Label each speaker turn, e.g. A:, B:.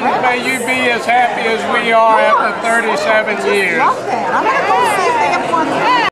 A: Congratulations. May you be as happy as we are after 37 years.
B: Love that.